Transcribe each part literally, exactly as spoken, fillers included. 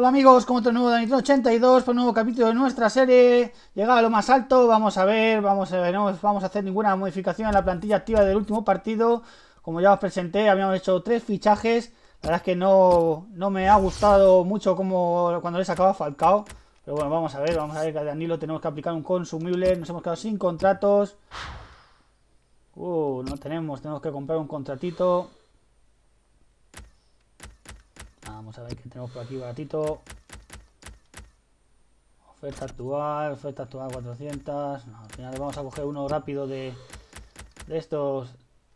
Hola amigos, como otro nuevo de Nitro ochenta y dos, para un nuevo capítulo de nuestra serie. Llegado a lo más alto, vamos a ver, vamos a ver, no vamos a hacer ninguna modificación en la plantilla activa del último partido. Como ya os presenté, habíamos hecho tres fichajes. La verdad es que no, no me ha gustado mucho como cuando le sacaba a Falcao. Pero bueno, vamos a ver, vamos a ver que a Danilo tenemos que aplicar un consumible. Nos hemos quedado sin contratos. Uh, no tenemos, tenemos que comprar un contratito. Vamos a ver qué tenemos por aquí baratito. Oferta actual, oferta actual cuatrocientos. No, al final vamos a coger uno rápido de, de estos.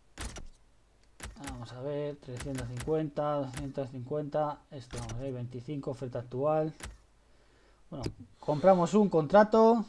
Vamos a ver, trescientos cincuenta, doscientos cincuenta. Esto, vamos a ver, veinticinco, oferta actual. Bueno, compramos un contrato.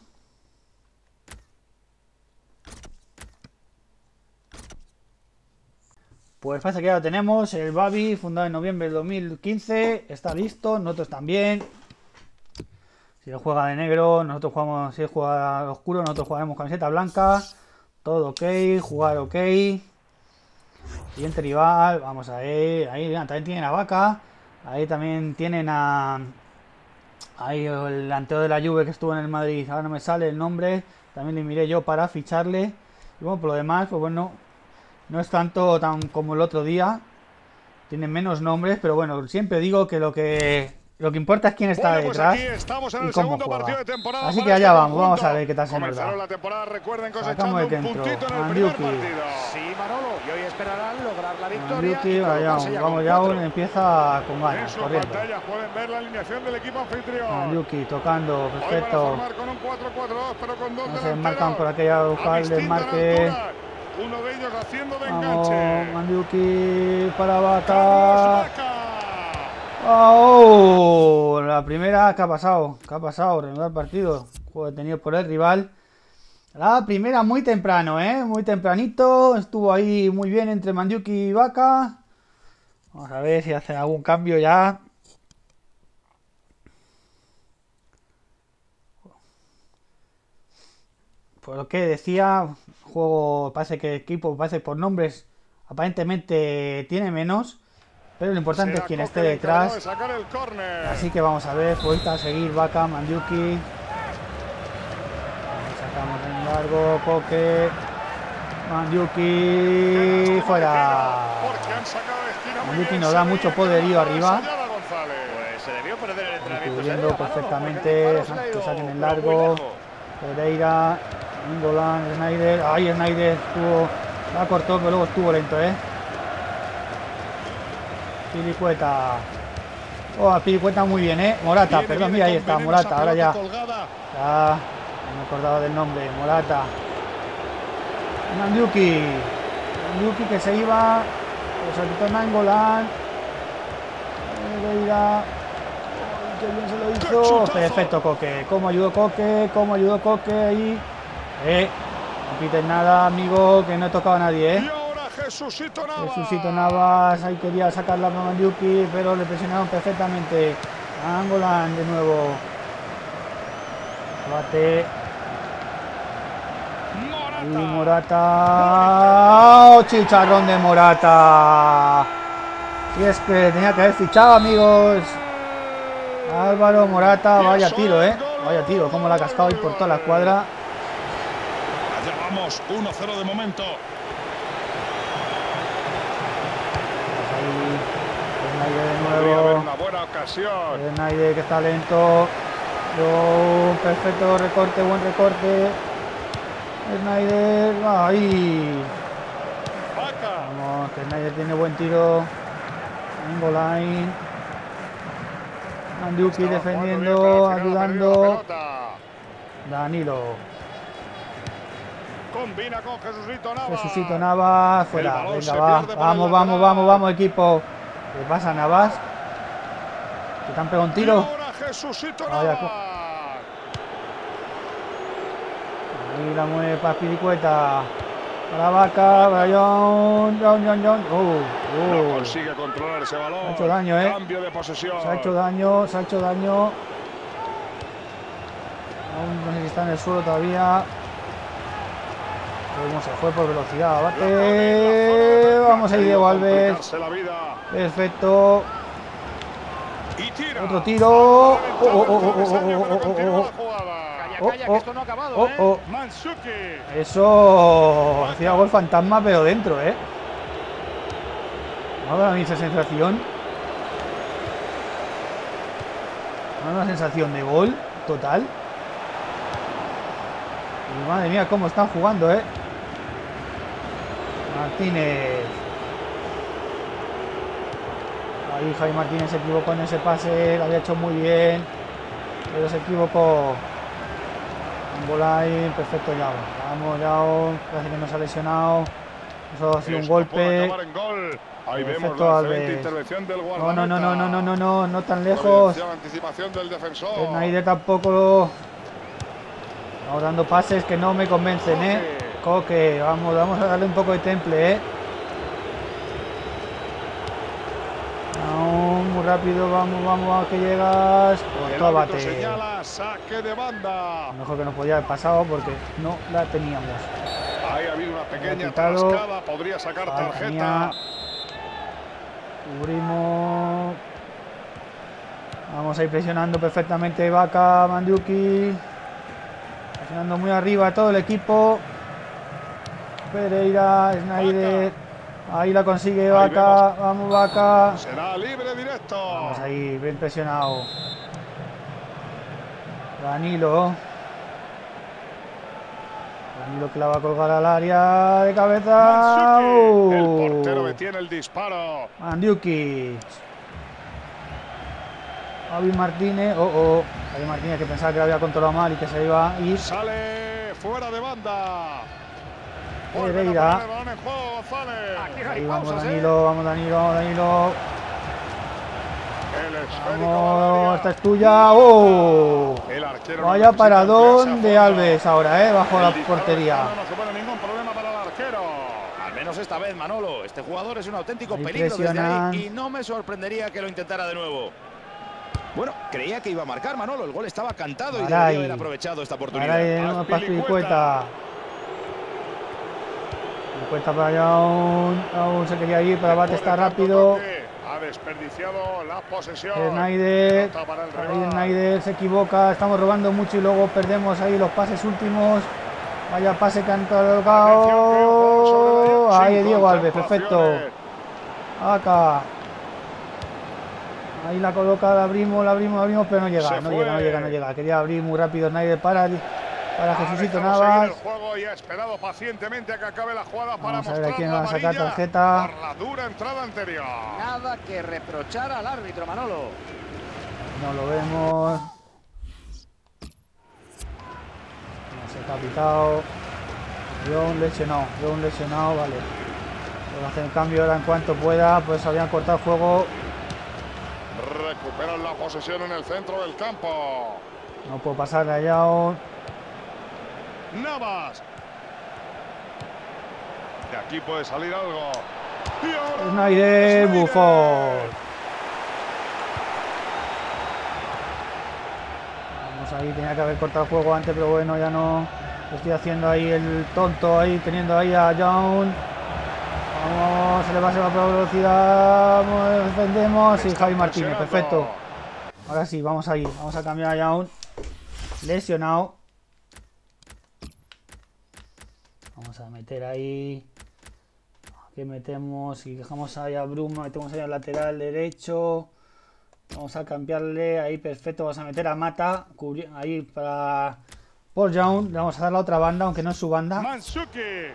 Pues parece que ya lo tenemos, el Babi, fundado en noviembre del dos mil quince, está listo, nosotros también. Si él juega de negro, nosotros jugamos, si él juega de oscuro, nosotros jugaremos camiseta blanca. Todo ok, jugar ok. Siguiente rival, vamos a ver, ahí también tienen a Vaca, ahí también tienen a... Ahí el delantero de la Juve que estuvo en el Madrid, ahora no me sale el nombre, también le miré yo para ficharle. Y bueno, por lo demás, pues bueno... No es tanto tan como el otro día. Tienen menos nombres, pero bueno, siempre digo que lo que lo que importa es quién está bueno, detrás pues estamos en y el cómo segundo juega. De temporada Así que allá este vamos, vamos a ver qué tal se nos da. La temporada, recuerden, cosechando un puntito en el primer partido. Sí, Manolo, y hoy esperarán lograr la victoria. Mandiuki, vaya, vamos ya, uno empieza con ganas, corriendo. En pantalla pueden ver la alineación del equipo anfitrión. Mandiuki tocando, perfecto. Con un cuatro cuatro dos, pero con dos no se marcan por aquella buscar el desmarque. Uno de ellos haciendo de enganche. Vamos, Mandiuki para Vaca. Oh, la primera, ¿qué ha pasado? ¿Qué ha pasado? Reanudar el partido. Juego detenido por el rival. La primera muy temprano, ¿eh? Muy tempranito. Estuvo ahí muy bien entre Mandiuki y Vaca. Vamos a ver si hacen algún cambio ya. Por lo que decía, juego parece que el equipo, parece por nombres, aparentemente tiene menos, pero lo importante es quién esté detrás. Así que vamos a ver, vuelta a seguir Vaca, Mandiuki. Sacamos en largo, Coque, Mandiuki, fuera. Mandiuki nos da mucho poderío arriba. Cubriendo perfectamente, que saquen en largo. Pereira. Ingolan, Snyder, ay Snyder estuvo, la cortó pero luego estuvo lento, eh. Pilicueta. Oh, Pilicueta muy bien, eh. Morata, viene, perdón, mira, ahí está, Morata, ahora ya. Ya, no me acordaba del nombre, Morata. Mandiuki. Mandiuki que se iba, se quitó Nainggolan. Pereira. Qué bien se lo hizo. Perfecto, Coque. ¿Cómo ayudó Coque? ¿Cómo ayudó Coque ahí? Eh, no pites nada, amigo, que no he tocado a nadie, eh. Y ahora Jesucito Navas. Jesucito Navas, ahí quería sacar la Mandiuki, pero le presionaron perfectamente. Nainggolan de nuevo. Bate. Morata. Y Morata. ¡Oh, chicharrón de Morata! Y es que tenía que haber fichado, amigos. Álvaro Morata, vaya tiro, eh. Vaya tiro, como la ha cascado ahí por toda la escuadra. Llevamos uno cero de momento. Snyder de nuevo. Una buena ocasión. Snyder que está lento. Oh, perfecto recorte, buen recorte. Snyder, ahí. Vamos, que Snyder tiene buen tiro. Nainggolan. Mandiuki defendiendo, ayudando. Danilo. Combina con Jesucito Navas. Jesucito Navas, fuera. Venga, va. Vamos, vamos, vamos, vamos, equipo. ¿Qué pasa, Navas? ¿Que te han pegado un tiro? Vaya. Ahí la mueve para Pilicueta. Para Vaca, para John, John, John, John. Uh, uh. No consigue controlar ese balón. Se ha hecho daño, eh. Cambio de posesión. Se ha hecho daño, se ha hecho daño. Aún no sé si está en el suelo todavía. Cómo se fue por velocidad. Bate. Vamos ahí, Diego Alves. Perfecto. Y tira. Otro tiro. Oh, oh, oh, oh, oh, Travesaño, oh, pero oh, continúa oh, la jugada. Calla, oh, calla, oh, que esto no ha acabado, oh, ¿eh? oh. Mandzukic. Eso hacía gol fantasma, pero dentro, ¿eh? Me ha dado a mí esa sensación. Me ha dado una sensación de gol total. Y madre mía, cómo están jugando, ¿eh? Martínez. Ahí Javi Martínez se equivocó en ese pase, lo había hecho muy bien, pero se equivocó. Un gol ahí, perfecto ya. Vamos, Yao, casi que nos ha lesionado. Eso ha sido un Esto golpe. puede acabar en gol. Ahí vemos Perfecto, la Alves. excelente intervención del No, guardameta. no, no, no, no, no, no, no, no tan lejos. La anticipación del defensor. Snyder tampoco. Estamos dando pases que no me convencen, ¿eh? Coque, vamos, vamos a darle un poco de temple, ¿eh? Aún muy rápido, vamos, vamos, vamos, que llegas. Pues El tú árbitro abate. señala saque de banda. Mejor que nos podía haber pasado porque no la teníamos. Ahí ha habido una pequeña quitado. trascada. Podría sacar Falta tarjeta. mía. Cubrimos. Vamos a ir presionando perfectamente Vaca, Mandiuki. Presionando muy arriba todo el equipo. Pereira, Snyder. Ahí la consigue Ahí Vaca. Vamos, Vaca. Será libre directo. Vamos ahí, bien presionado. Danilo. Danilo que la va a colgar al área de cabeza. Mandzukic. El Uh. portero detiene el disparo. Mandiuki. Javi Martínez. Oh, oh. Javi Martínez que pensaba que lo había controlado mal y que se iba a ir. Sale fuera de banda. Vuelven a Pereira. poner el balón en juego, González. Aquí no hay Ahí vamos pausas, ¿eh? Danilo, vamos Danilo, vamos Danilo. El esférico Vamos, al esta área. es tuya. ¡Oh! El arquero no Vaya necesita paradón ampliarse de a fondo. Alves ahora, ¿eh? Bajo la El disparo portería. externo no supone ningún problema para el arquero. Al menos esta vez, Manolo. Este jugador es un auténtico Ahí peligro desde presionan. ahí y no me sorprendería que lo intentara de nuevo. Bueno, creía que iba a marcar, Manolo. El gol estaba cantado y Maray. debería haber aprovechado esta oportunidad. Ahora hay una Azpilicueta. Azpilicueta. Cuesta para allá, aún, aún se quería ir, pero Abate está rápido. Ha desperdiciado la posesión. Snyder, Pelota para el ahí rival. Snyder se equivoca, estamos robando mucho y luego perdemos ahí los pases últimos. Vaya pase que han colocado. Ahí Diego Alves, perfecto. Acá. Ahí la coloca, la abrimos, la abrimos, la abrimos, pero no llega, Se no fue. llega, no llega, no llega. Quería abrir muy rápido Snyder para, para Ha Jesucito dejado seguir Navas. el juego y ha esperado pacientemente a que acabe la jugada para Vamos a ver a mostrar quién la va a sacar amarilla tarjeta. por la dura entrada anterior. Nada que reprochar al árbitro, Manolo. No lo vemos. No se ha pitado. John lesionado, John lesionado, vale. Voy a hacer el cambio ahora en cuanto pueda, pues habían cortado el juego. Recuperan la posesión en el centro del campo. No puedo pasarle a John. Navas. De aquí puede salir algo. Y ahora Snyder, Snyder. Buffon. Vamos ahí, tenía que haber cortado el juego antes, pero bueno, ya no. Estoy haciendo ahí el tonto, ahí teniendo ahí a John. Vamos, se le va, se va por velocidad. Vamos, defendemos. Y Está Javi Martínez, presionando. perfecto. Ahora sí, vamos ahí. Vamos a cambiar a Young. Lesionado. Vamos a meter ahí. Aquí metemos y dejamos ahí a Bruma. Metemos ahí al lateral derecho. Vamos a cambiarle ahí, perfecto. Vamos a meter a Mata. Cubri ahí para por Young. Le vamos a dar la otra banda, aunque no es su banda. Mandzukic.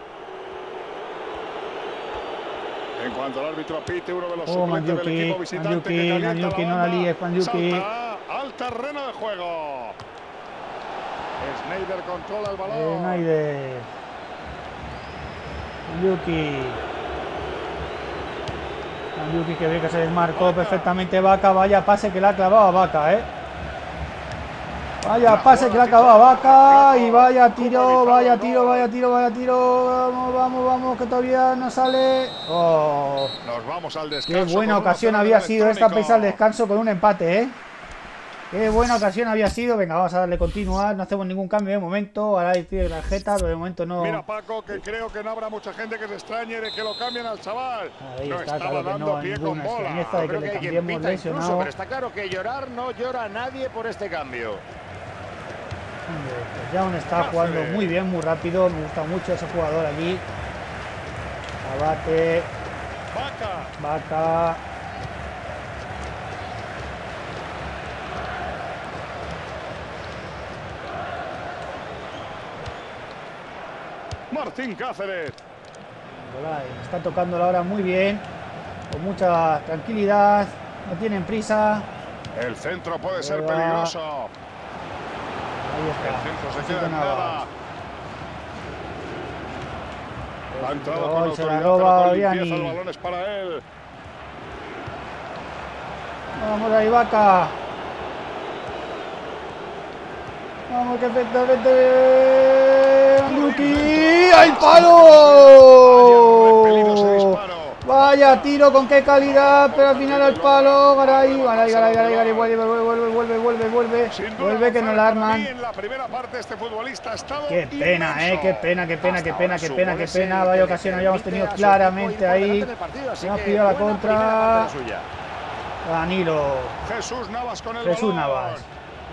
En cuanto al árbitro pite, uno de los Oh, suplentes del Mandzukic, equipo visitante Mandzukic, que calienta Mandzukic, la no la banda, líes, Mandzukic. salta al terreno de juego. Snyder controla el balón. Snyder. Yuki. Yuki que ve que se desmarcó Vaca. perfectamente Vaca. Vaya pase que le ha clavado a Vaca, eh. Vaya La pase que le ha jugada clavado a quita Vaca. el Y vaya flaco, tiro, como vaya evitado el tiro, gol. vaya tiro, vaya tiro. Vamos, vamos, vamos, que todavía no sale. Oh, Nos vamos al qué descanso. buena con una ocasión zona había del sido esta electrónico. pese al descanso con un empate, eh. Qué buena ocasión había sido. Venga, vamos a darle continuar. No hacemos ningún cambio de momento. Ahora hay tiro de tarjeta, pero de momento no. Mira, Paco, que creo que no habrá mucha gente que se extrañe de que lo cambien al chaval. Ahí no está, estaba claro que dando no hay pie con ninguna bola. extrañeza de que Creo le que hay quien cambiemos pita incluso, lesionado. pero está claro que llorar no llora nadie por este cambio. Hombre, pues Young está jugando muy bien, muy rápido. Me gusta mucho ese jugador allí. Abate. Vaca. Vaca. Martín Cáceres. Me está tocando la hora muy bien. Con mucha tranquilidad. No tienen prisa. El centro puede ser Ahí va. peligroso. Ahí El está. centro se Necesita queda en nada. nada. Ha entrado Gol, con se la autoridad, roba pero con limpieza. Vianney. El balón es para él. Vamos ahí, Vaca. Vamos, que efectivamente. ¡Anduki! ¡Ay, palo! Vaya tiro, con qué calidad, pero al final al palo. Garay, Garay, Garay, Garay, Garay, vuelve, vuelve, vuelve, vuelve, vuelve, vuelve. Vuelve que no la arman. En la primera parte este futbolista ha estado Qué pena, eh, inmenso. qué pena, qué pena, qué Hasta pena, ahora qué su pena, gol qué es el pena. que Vaya le ocasión habíamos permite tenido a su claramente equipo ir por ahí. delante en el partido, así Nos que pidió la buena contra. primera parte la suya. Danilo. Jesús Navas con el Jesús balón. Navas.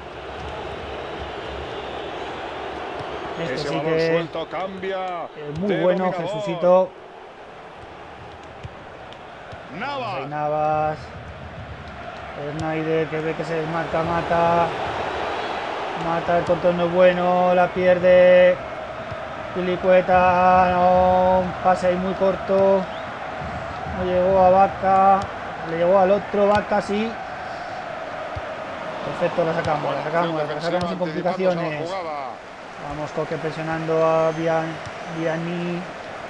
Este Ese sí balón que suelto cambia. es muy de bueno, dominador. Jesucito. Navas. Ahí Navas. Snyder que ve que se desmarca, mata. Mata, el control no es bueno, la pierde. Pilicueta, no, un pase ahí muy corto. No llegó a Vaca. Le llegó al otro, Vaca sí. Perfecto, la sacamos, la sacamos, la sacamos sin complicaciones. Vamos, Coque presionando a Vianney.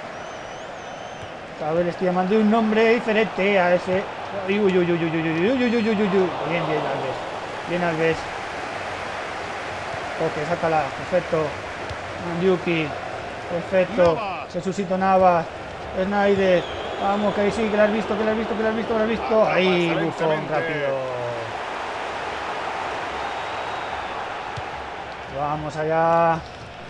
A ver, estoy llamando un nombre diferente a ese. Uy, uy, uy, uy, uy, uy, uy, uy, uy, uy, uy, uy. Bien, bien, Alves. Bien, Alves. Coque, sácala. Perfecto. Mandiuki. Perfecto. Jesucito Navas. Snyder. Vamos, que ahí sí, que lo has visto, que lo has visto, que lo has visto, que lo has visto. Ahí, Bufón, rápido. Vamos allá.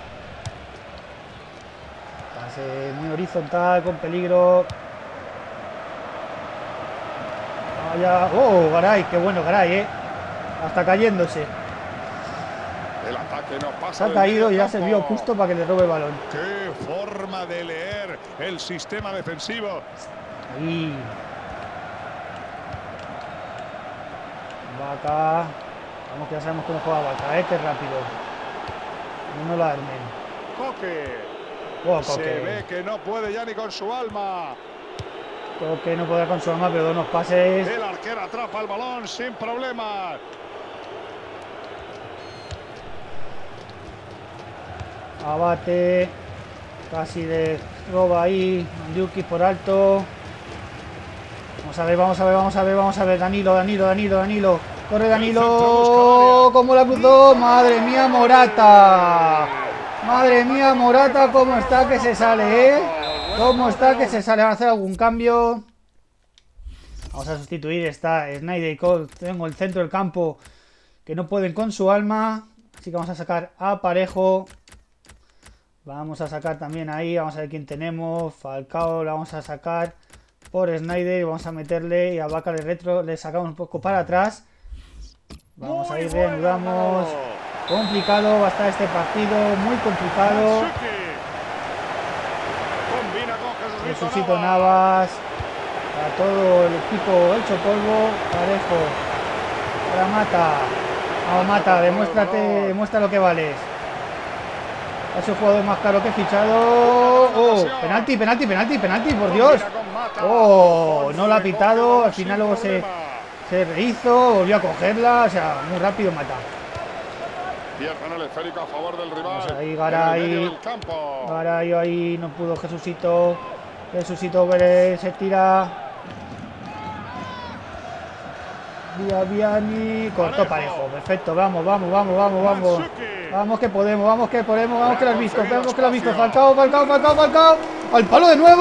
Pase muy horizontal, con peligro. Vaya. Oh, Garay, qué bueno Garay, eh. Hasta cayéndose. El ataque no pasa. Se ha caído y ya se vio justo para que le robe el balón. Qué forma de leer el sistema defensivo. Ahí. Vaca. Vamos, que ya sabemos cómo juega Vaca, eh. Qué rápido. No la armen. Coque. Oh, Se Coque. ve que no puede ya ni con su alma. Coque no podrá con su alma, pero unos pases. El arquero atrapa el balón sin problemas. Abate. Casi de roba ahí. Mandiuki por alto. Vamos a ver, vamos a ver, vamos a ver, vamos a ver. Danilo, Danilo, Danilo, Danilo. Corre Danilo. ¿Cómo la cruzó? Madre mía, Morata. Madre mía, Morata, cómo está que se sale, ¿eh? ¿Cómo está que se sale? Vamos a hacer algún cambio. Vamos a sustituir. Está Snyder y Cole. Tengo el centro del campo que no pueden con su alma. Así que vamos a sacar a Parejo. Vamos a sacar también ahí. Vamos a ver quién tenemos. Falcao la vamos a sacar por Snyder. Y vamos a meterle. Y a Vaca de retro le sacamos un poco para atrás. Vamos a ir, reanudamos. Complicado va a estar este partido, muy complicado. Combina con Jesucito Navas. Para todo el equipo hecho polvo. Parejo. Para Mata. Vamos, Mata, demuéstrate, demuestra lo que vales. Es el jugador más caro que he fichado. Oh, penalti, penalti, penalti, penalti, por Dios. Oh, no lo ha pitado. Al final luego se, se rehizo, volvió a cogerla. O sea, muy rápido Mata. Pierden el esférico a favor del rival. Vamos ahí, Garay. Garay ahí, no pudo Jesucito. Jesucito Pérez se tira. Vianney. Cortó Parejo. Perfecto, vamos, vamos, vamos, vamos, vamos. Vamos que podemos, vamos que podemos, vamos que lo has visto, vamos que lo has visto. Falcao, Falcao, Falcao, Falcao. ¡Al palo de nuevo!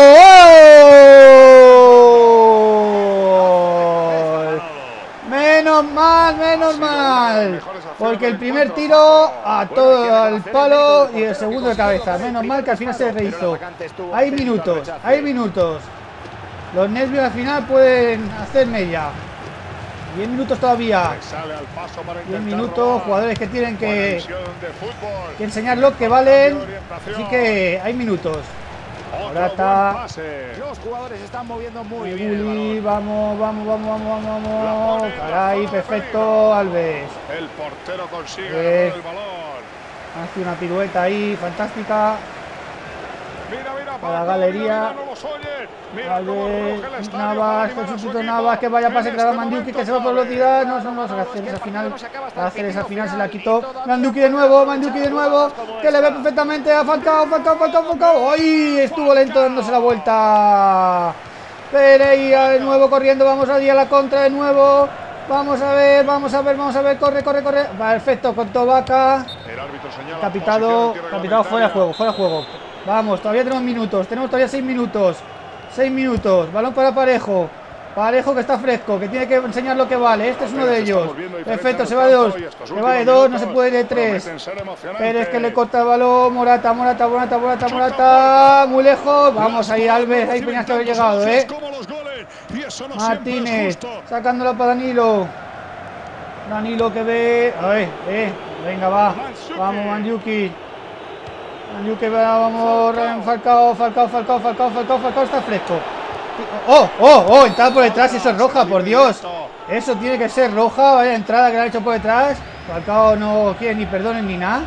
¡Oh! Menos Menos mal, menos mal. Porque el primer tiro a todo el palo y el segundo de cabeza. Menos mal que al final se rehizo. Hay minutos, hay minutos. Los nervios al final pueden hacer mella. diez minutos todavía. diez minutos, jugadores que tienen que, que enseñar lo que valen. Así que hay minutos. Morata. Los jugadores se están moviendo muy Gulli, bien. vamos, vamos, vamos, vamos, vamos, vamos. Caray, perfecto, Alves. El portero consigue Eh. ganar el balón. Hace una pirueta ahí, fantástica. Mira, mira, Para la Paco, galería. mira, no los oye. Mira cómo Alves, ruge el estadio Navas, para con animar a su sustituto equipo. Navas, que vaya pase En claro a este Manduki, momento que se va por sabe. velocidad. No, son los Garcés al final. Garcés al final se la quitó. Manduki de nuevo, Manduki de nuevo. Que le ve perfectamente a Falcao, Falcao, Falcao, Falcao. ¡Ay! Estuvo lento dándose la vuelta. Pereira de nuevo corriendo. Vamos a ir a la contra de nuevo. Vamos a ver, vamos a ver, vamos a ver. Corre, corre, corre. Perfecto, con Tobaca. El árbitro señala Capitado, posición capitado reglamentaria. fuera de juego, fuera de juego. Vamos, todavía tenemos minutos, tenemos todavía seis minutos. seis minutos, balón para Parejo. Parejo que está fresco, que tiene que enseñar lo que vale. Este es uno de ellos. Perfecto, se va de dos. Se va de dos, no se puede ir de tres. Pérez que le corta el balón. Morata, Morata, Morata, Morata, Morata. Muy lejos. Vamos ahí, Alves. Ahí tenías que haber llegado, eh. Martínez, sacándola para Danilo. Danilo que ve. A ver, eh. Venga, va. Vamos, Manduki. Manduki, vamos. Falcao, Falcao, Falcao, Falcao, Falcao, Falcao está fresco. ¡Oh, oh, oh! Entrada por detrás, eso es roja, por Dios. Eso tiene que ser roja. Vaya entrada que le han hecho por detrás. Falcao no quiere ni perdones ni nada.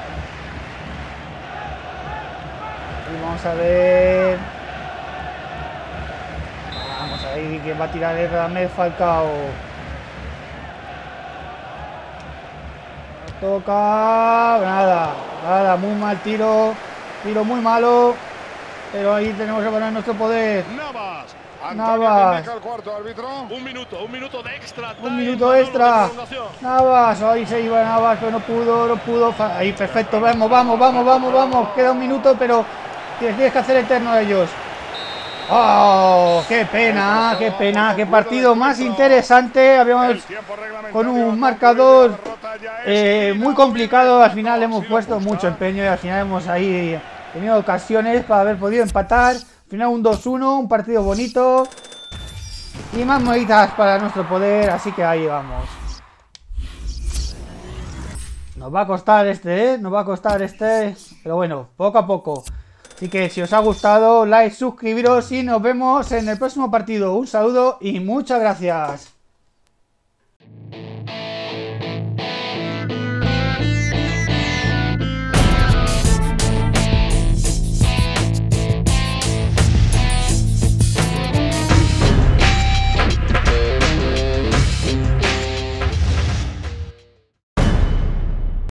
Y vamos a ver. Vamos a ver quién va a tirar el Radamel. Falcao. Toca. Nada, nada, muy mal tiro. Tiro muy malo. Pero ahí tenemos el balón en nuestro poder. Navas. Navas. El cuarto árbitro. Un minuto, un minuto de extra. Un minuto extra. Navas, ahí se iba Navas, pero no pudo, no pudo. Ahí, perfecto, vamos, vamos, vamos, vamos, vamos. Queda un minuto, pero tienes que hacer eterno a ellos. ¡Oh! ¡Qué pena! ¡Qué pena! ¡Qué partido más interesante! Habíamos con un marcador eh, muy complicado. Al final hemos puesto mucho empeño y al final hemos ahí tenido ocasiones para haber podido empatar. Al final un dos uno, un partido bonito y más moneditas para nuestro poder. Así que ahí vamos. Nos va a costar este, ¿eh? Nos va a costar este. Pero bueno, poco a poco. Así que si os ha gustado, like, suscribiros y nos vemos en el próximo partido. Un saludo y muchas gracias.